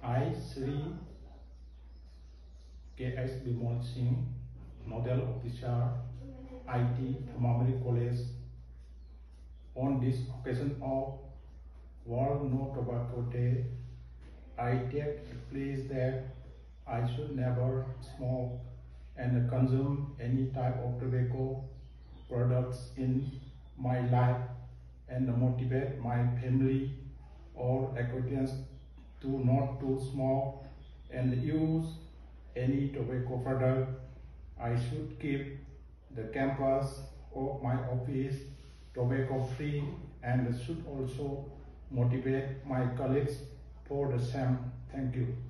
I, Sri K.S. Bimal Singh, Nodal Officer, IT, Thamamri College, on this occasion of World No Tobacco Day, I take the place that I should never smoke and consume any type of tobacco products in my life, and motivate my family or acquaintance to not to smoke and use any tobacco product. I should keep the campus of my office tobacco free, and should also motivate my colleagues for the same. Thank you.